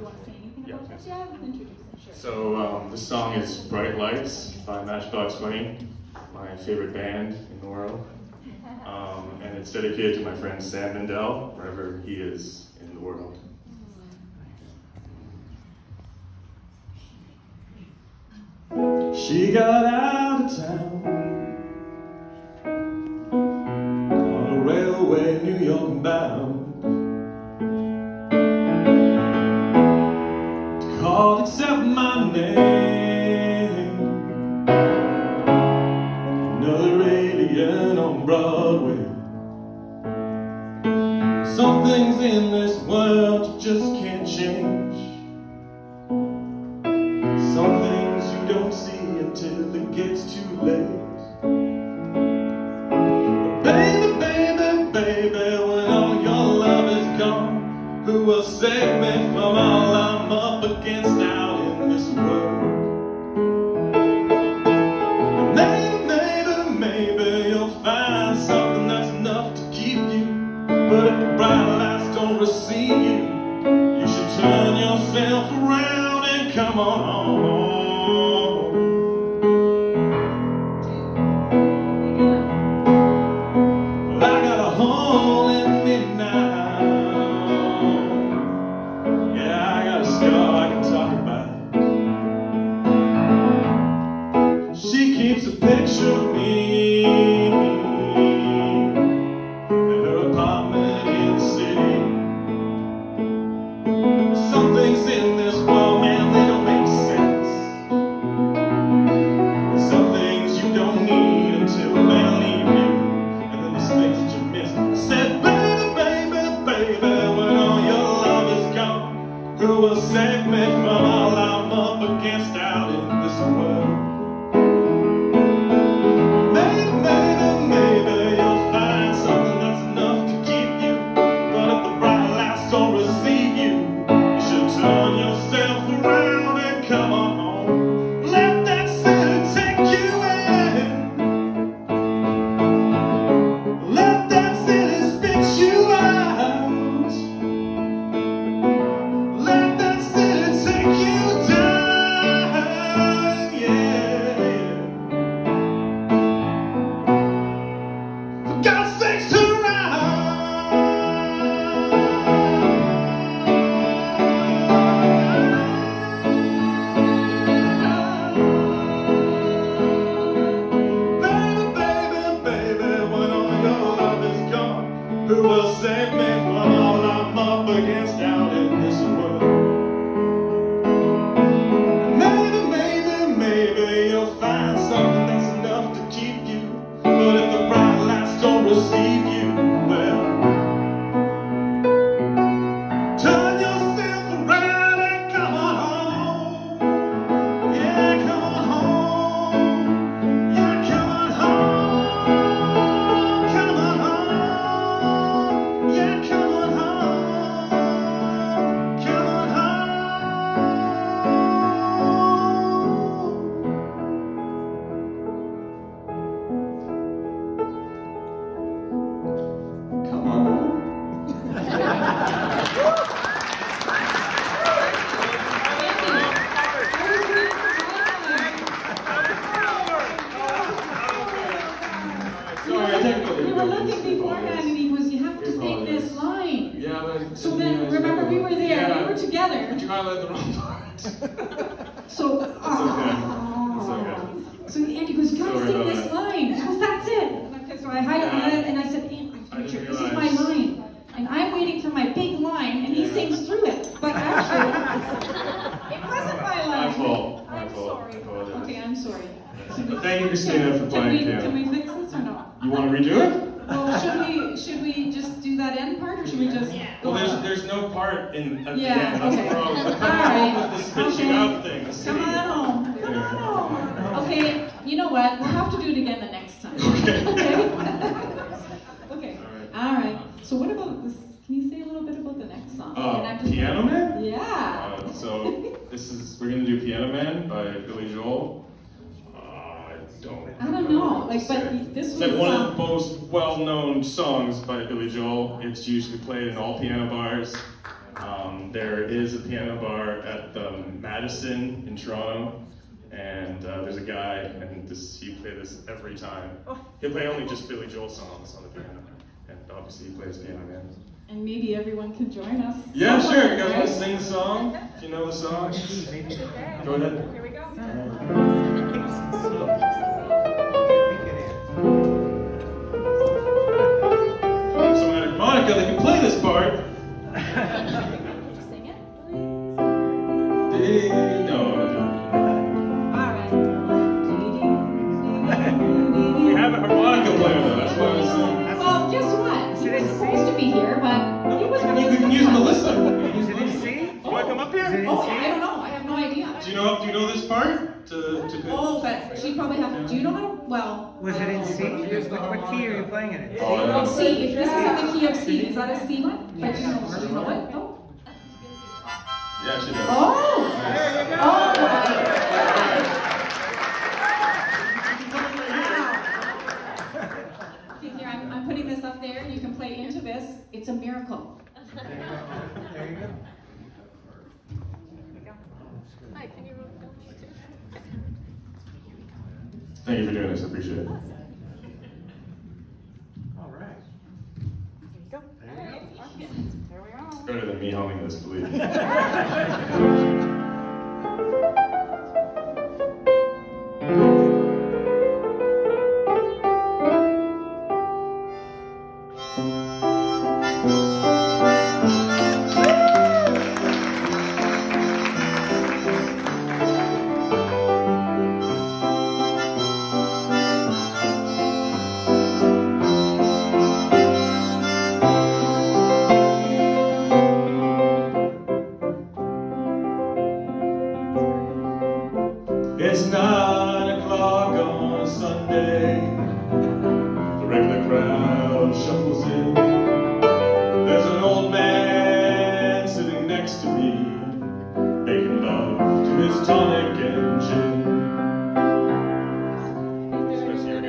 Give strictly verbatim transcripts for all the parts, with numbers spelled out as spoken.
you want to say anything Yeah. about this? Yeah, introduce it, sure. So um, the song is Bright Lights by Matchbox twenty, my favorite band in the world. Um, and it's dedicated to my friend Sam Mindell, wherever he is in the world. She got out of town on a railway, New York bound. Called accept my name, another alien on Broadway. Some things in this world you just can't change. Some things you don't see until it gets too late. But baby, baby, baby, when all your love is gone, who will save me from all I'm up against out in this world? Maybe, maybe, maybe you'll find something that's enough to keep you. But if the bright lights don't receive you, you should turn yourself around and come on home. Well, I got a hole in me now. I can talk about. She keeps a picture of me in her apartment in the city. Some things in this world, man, they don't make sense. Some things you don't need until they leave you, and then there's things that you miss. I said, baby, baby, baby, when all your love is gone, who will save me from all I'm up against out in this world? Maybe, maybe, maybe you'll find something that's enough to keep you. But if the bright lights don't receive you, you should turn yourself around and come on home. Let that city take you in. Let that city spit you out. Who will save me from all I'm up against out in this world? Maybe, maybe, maybe you'll find something that's enough to keep you. But if the bright lights don't receive you, well, turn yourself around and come on home. Yeah, come on home. Yeah, come on home. Come on home. Yeah, come on home, come on home. Come on home. We were looking beforehand and he was, you have to sing this line. Yeah, but so then, remember, we were there, yeah. we were together. But you highlighted the wrong part. So, It's oh. okay. It's okay. So Andy goes, you gotta Sorry sing about this that. line. Because that's it. Okay, so I highlighted Yeah. it and I said, Andy, I this didn't is my realize. line. And I'm waiting for my big line and he Yeah. sings through it. But actually, it wasn't my line. My fault. My I'm fault. sorry. I apologize. Okay, I'm sorry. But thank you, Christina, for Can playing we, piano. can we fix this or not? You want to redo it? Well, should we should we just do that end part or should we just go Well, there's on? there's no part in at Yeah, the end. That's okay. the problem. We're All coming right. up with the spit you Okay. out thing. The Come city. on home. Come on home. Okay, you know what? We'll have to do it again the next time. Okay. Okay. Okay. All right. All right. So what about this? Can you say a little bit about the next song? Uh, And I'm just- Piano Man? Yeah. Uh, so this is we're gonna do Piano Man by Billy Joel. Uh, I don't. I don't know. what to Like, but say. this It's was like one um, of the most well-known songs by Billy Joel. It's usually played in all piano bars. Um, there is a piano bar at the Madison in Toronto, and uh, there's a guy, and this, he plays this every time. He'll play only just Billy Joel songs on the piano, and obviously he plays piano again. And maybe everyone can join us. Yeah, sure. You guys want to sing the song? If you know the song, go ahead. Here we go. Someone at harmonica that can play this part. Would you sing it? No. Alright. We have a harmonica player though, that's why I was saying. Well, guess what? He was supposed to be here, but he was really You can use Melissa. Is it in C? You want to come up here? Oh, I don't know. I have no idea. Do you know, do you know this part? To, to Oh, but she'd probably have. Do you know how to? Well. Was it in C? What, what key are you playing it in? Oh, yeah. Oh, C. If this is in the key of C, is that a C one? But you know, do you know it? No. Yeah, she does. Oh. There you go. Oh. Okay, here I'm, I'm putting this up there. You can play into this. It's a miracle. There you go. Hi, can you move down too? Thank you for doing this, I appreciate it. All right. Here you go. There you go. There we are. Better than me humming this, believe me. It's nine o'clock on a Sunday. The regular crowd shuffles in. There's an old man sitting next to me, making love to his tonic and gin. Especially you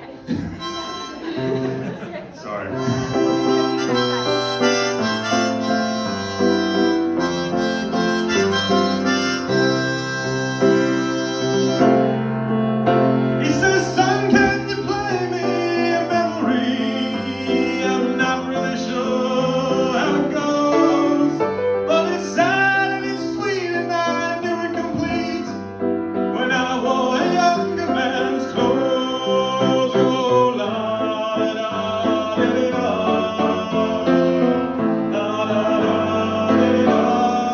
again. Sorry. He says, son, can you play me a memory? I'm not really sure how it goes, but it's sad and it's sweet and I knew it complete when I wore a younger man's clothes. Oh, la da da da da da da da da.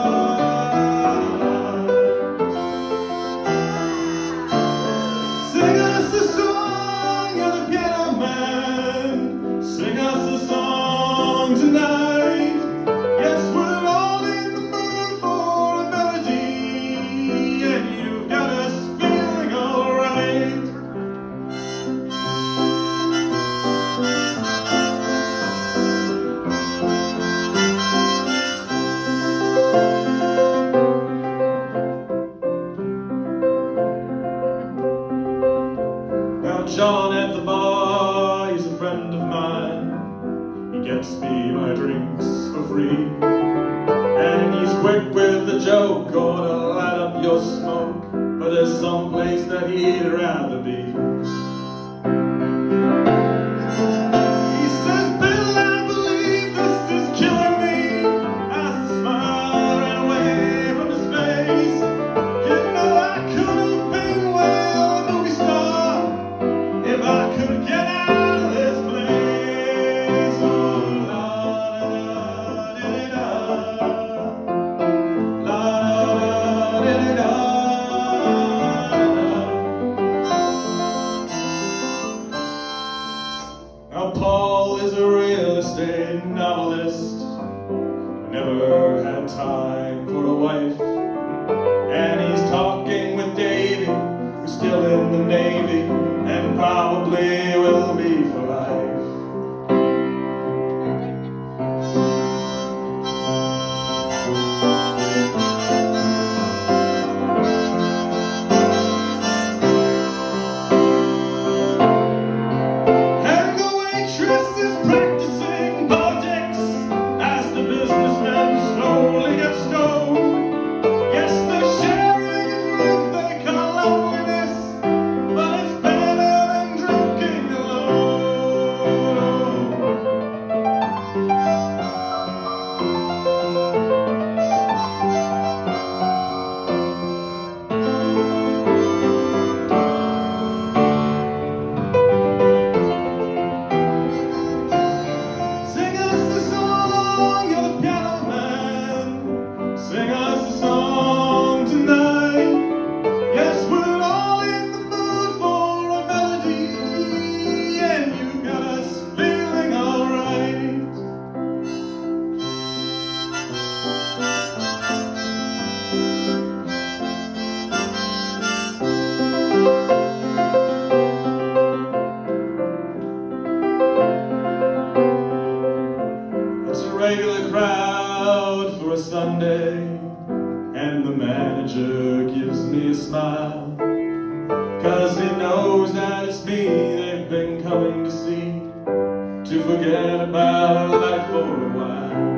Sing us a song, you're the piano man. Sing us a song tonight. Yes, we're all in the mood for a melody, and you've got us feeling alright. Now John at the bar, he's a friend of mine. He gets me my drinks for free, and he's quick with the joke or to light up your smoke, but there's some place that he'd rather be. He says, Bill, I believe this is killing me. As the smile ran away from his face, you know I could have been, well, a movie star if I could get out of this place. Oh, la da da da da, la da da da da. Now Paul is a real estate novelist who never had time for a wife, and he's talking with Davy, who's still in the Navy and probably will be for life. And the waitress is practicing politics as the businessmen slow And the manager gives me a smile, 'cause he knows that it's me they've been coming to see, to forget about life for a while.